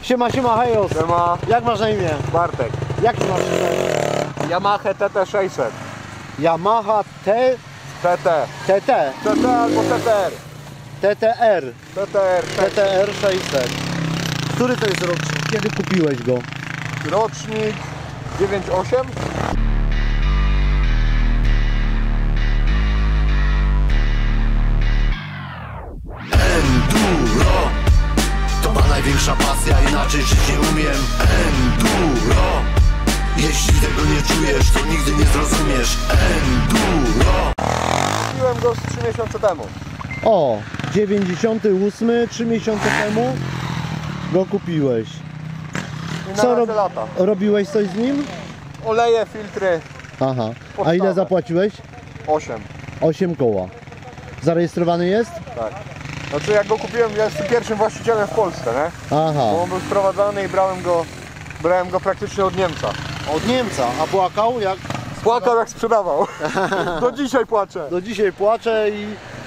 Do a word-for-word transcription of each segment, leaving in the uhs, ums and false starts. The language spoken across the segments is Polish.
Siema, siema, hejos. Siema. Jak masz na imię? Bartek. Jaki masz imię? Yamaha T T sześćset. Yamaha T... T T. T T. T T albo T T R. T T R. T T R. T T R sześćset. Który to jest rocznik? Kiedy kupiłeś go? Rocznik dziewięć osiem. Enduro to ma największa pasja, inaczej żyć nie umiem. Enduro, jeśli tego nie czujesz, to nigdy nie zrozumiesz. Enduro. Kupiłem go z trzy miesiące temu. O, dziewięćdziesiąty ósmy, trzy miesiące temu go kupiłeś. I na Co razie rob... lata. robiłeś coś z nim? Oleje, filtry. Aha. A Podstawę. ile zapłaciłeś? osiem. osiem koła. Zarejestrowany jest? Tak. Znaczy jak go kupiłem, ja jestem pierwszym właścicielem w Polsce, nie? Aha. Bo on był sprowadzany i brałem go, brałem go praktycznie od Niemca. Od Niemca, a płakał jak? Płakał jak sprzedawał. Do dzisiaj płaczę. Do dzisiaj płaczę i...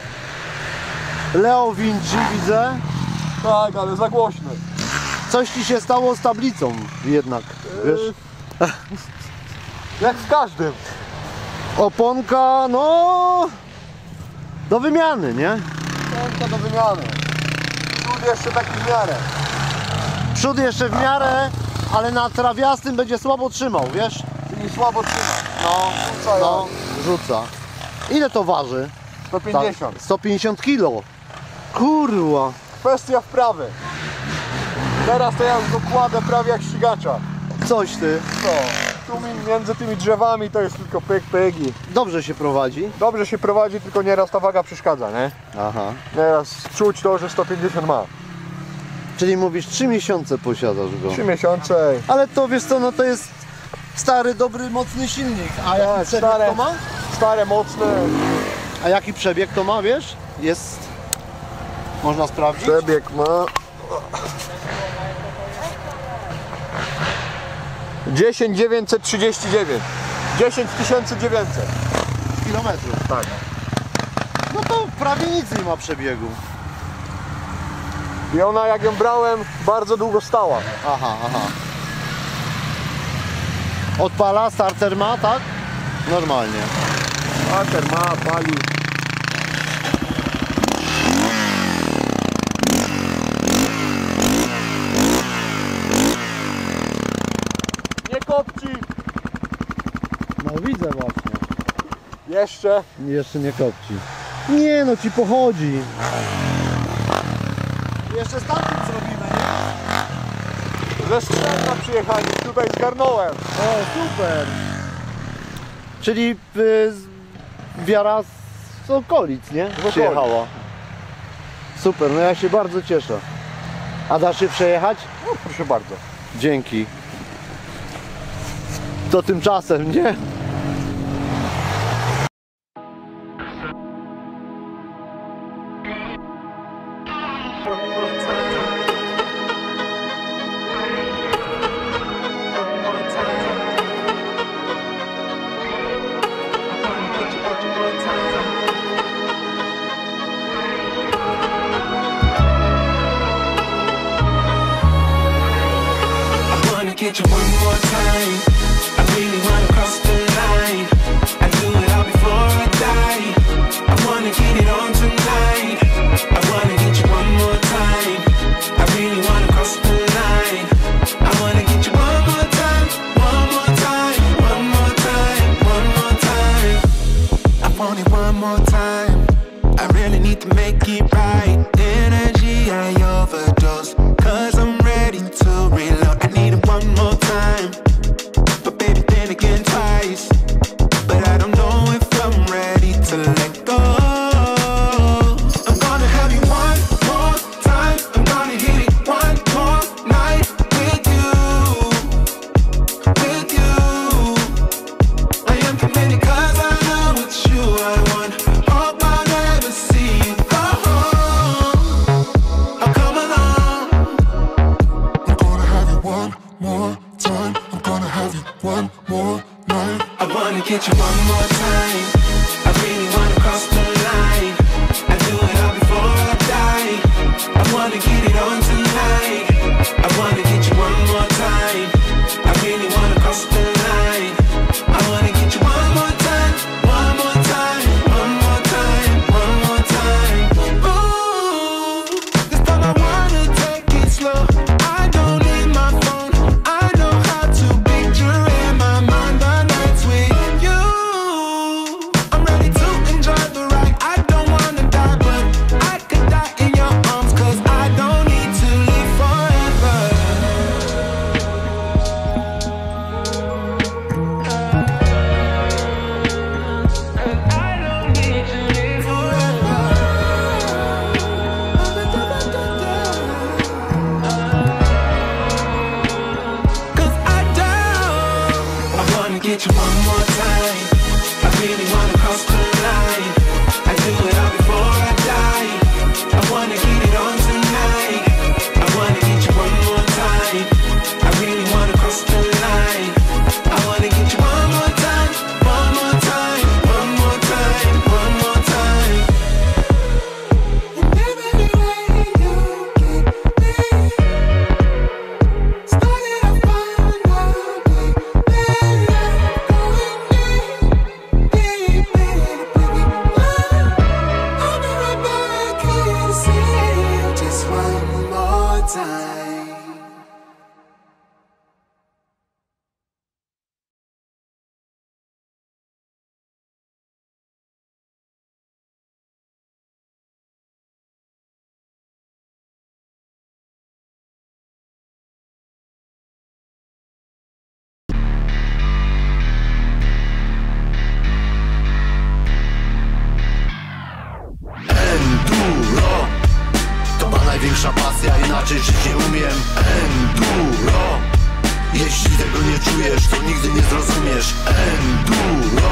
Leo Vinci widzę. Tak, ale za głośny. Coś ci się stało z tablicą jednak, wiesz? Yy, jak z każdym. Oponka, no... do wymiany, nie? Tylko do wymiany. Przód jeszcze taki w miarę. Przód jeszcze w miarę, ale na trawiastym będzie słabo trzymał, wiesz? Czyli słabo trzyma. No, Rzuca no, rzuca. Ile to waży? sto pięćdziesiąt. Tak, sto pięćdziesiąt kilo. Kurwa. Kwestia wprawy. Teraz to ja już go kładę prawie jak ścigacza. Coś ty. Co? Tu mi- między tymi drzewami to jest tylko pyk, pyk i Dobrze się prowadzi. dobrze się prowadzi, tylko nieraz ta waga przeszkadza, nie? Aha. Nieraz czuć to, że sto pięćdziesiąt ma. Czyli mówisz, trzy miesiące posiadasz go. trzy miesiące. Ale to wiesz co, no to jest stary, dobry, mocny silnik. A jaki Tak, przebieg stare, to ma? stare, mocne. A jaki przebieg to ma, wiesz? Jest... Można sprawdzić? Przebieg ma dziesięć tysięcy dziewięćset trzydzieści dziewięć. dziesięć tysięcy dziewięćset. Kilometrów. Tak. No to prawie nic nie ma przebiegu. I ona, jak ją brałem, bardzo długo stała. Aha, aha. Odpala, starter ma, tak? Normalnie. Starter ma, pali. Nie kopci. No widzę właśnie. Jeszcze. Jeszcze nie kopci. Nie no, ci pochodzi. Jeszcze starting zrobimy, nie? Ze Strzemna przyjechali, tutaj zgarnąłem. O, super. Czyli y, z- wiara z okolic, nie? okolic. Przyjechała. Super, no ja się bardzo cieszę. A dasz się przejechać? No, proszę bardzo. Dzięki. To tymczasem, nie? Get you one more time. I really wanna cross the line. I do it all before I die. I wanna get it on tonight. I wanna get you one more time. I really wanna cross the line. I wanna get you one more time, one more time, one more time, one more time. I want it one more time. I really need to make it right. Energy I overdose, cause I'm ready to reload. I need it one more time, but baby then again twice. But I don't know if I'm ready to let go. I'm gonna have you one more time. I'm gonna hit it one more night with you, with you. I am committed cause I know it's you I want. Hope I never see you go home. Oh, come along. I'm gonna have you one more time. I'm gonna have you one more night. I wanna get you one more time. I really wanna cross the line. I do it all before I die. I wanna get it on tonight. I wanna get get you one more time. I really wanna cross the line. I do it all before I die. I wanna get it on tonight. I wanna get you one more time. I really wanna cross the line. I wanna get you one more time, one more time, one more time, one more time. And every way you get me, started a fire now, baby, going deep, deep in it, baby. I'll be right back, can't see you just one more time. Enduro to ma największa pasja, inaczej żyć nie umiem. Enduro, jeśli tego nie czujesz, to nigdy nie zrozumiesz. Enduro